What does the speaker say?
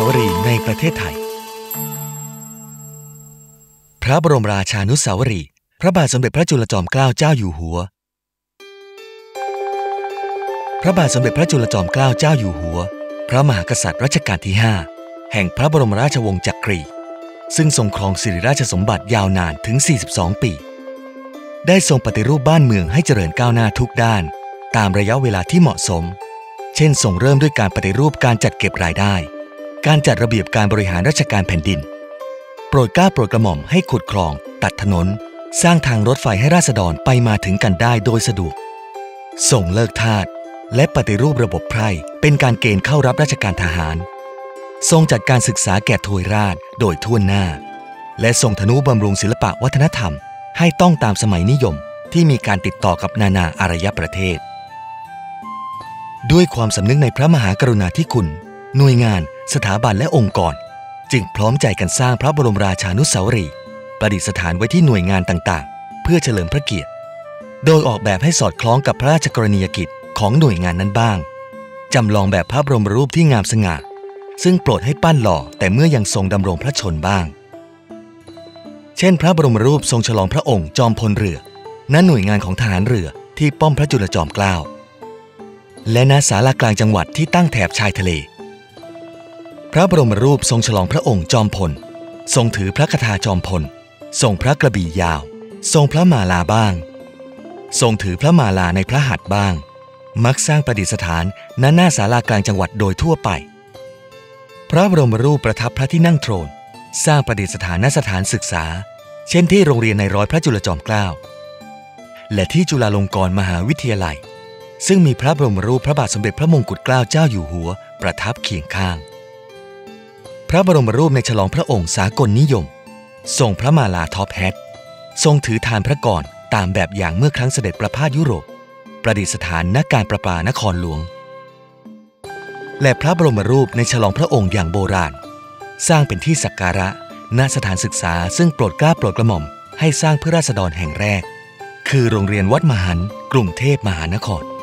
าวรีย์ในประเทศไทยพระบรมราชานุสาวรีย์พระบาทสมเด็จพระจุลจอมเกล้าเจ้าอยู่หัวพระบาทสมเด็จพระจุลจอมเกล้าเจ้าอยู่หัวพระมหากษัตริย์รัชกาลที่5แห่งพระบรมราชวงศ์จักรีซึ่งทรงครองสิริราชสมบัติยาวนานถึง42ปีได้ทรงปฏิรูปบ้านเมืองให้เจริญก้าวหน้าทุกด้านตามระยะเวลาที่เหมาะสมเช่นทรงเริ่มด้วยการปฏิรูปการจัดเก็บรายได้การจัดระเบียบการบริหารราชการแผ่นดินโปรดเกล้าโปรดกระหม่อมให้ขุดคลองตัดถนนสร้างทางรถไฟให้ราษฎรไปมาถึงกันได้โดยสะดวกทรงเลิกทาสและปฏิรูประบบไพร่เป็นการเกณฑ์เข้ารับราชการทหารทรงจัดการศึกษาแก่ทวยราชโดยทั่วหน้าและทรงทนุบำรุงศิลปะวัฒนธรรมให้ต้องตามสมัยนิยมที่มีการติดต่อกับนานาอารยประเทศด้วยความสำนึกในพระมหากรุณาธิคุณหน่วยงานสถาบันและองค์กรจึงพร้อมใจกันสร้างพระบรมราชานุสาวรีย์ประดิษฐานไว้ที่หน่วยงานต่างๆเพื่อเฉลิมพระเกียรติโดยออกแบบให้สอดคล้องกับพระราชกรณียกิจของหน่วยงานนั้นบ้างจำลองแบบพระบรมรูปที่งามสง่าซึ่งโปรดให้ปั้นหล่อแต่เมื่อยังทรงดำรงพระชนบ้างเช่นพระบรมรูปทรงฉลองพระองค์จอมพลเรือณหน่วยงานของทหารเรือที่ป้อมพระจุลจอมเกล้าและณศาลากลางจังหวัดที่ตั้งแถบชายทะเลพระบรมรูปทรงฉลองพระองค์จอมพลทรงถือพระคทาจอมพลทรงพระกระบี่ยาวทรงพระมาลาบ้างทรงถือพระมาลาในพระหัตถ์บ้างมักสร้างประดิษฐานณหน้าศาลากลางจังหวัดโดยทั่วไปพระบรมรูปประทับพระที่นั่งโทนสร้างประดิษฐานณสถานศึกษาเช่นที่โรงเรียนในร้อยพระจุลจอมเกล้าและที่จุฬาลงกรณ์มหาวิทยาลัยซึ่งมีพระบรมรูปพระบาทสมเด็จพระมงกุฎเกล้าเจ้าอยู่หัวประทับเคียงข้างพระบรมรูปในฉลองพระองค์สากลนิยมทรงพระมาลาท็อปแฮททรงถือทานพระกรตามแบบอย่างเมื่อครั้งเสด็จประพาสยุโรปประดิษฐานณการประปานครหลวงและพระบรมรูปในฉลองพระองค์อย่างโบราณสร้างเป็นที่สักการะณสถานศึกษาซึ่งโปรดเกล้าโปรดกระหม่อมให้สร้างเพื่อราษฎรแห่งแรกคือโรงเรียนวัดมหันต์กรุงเทพมหานคร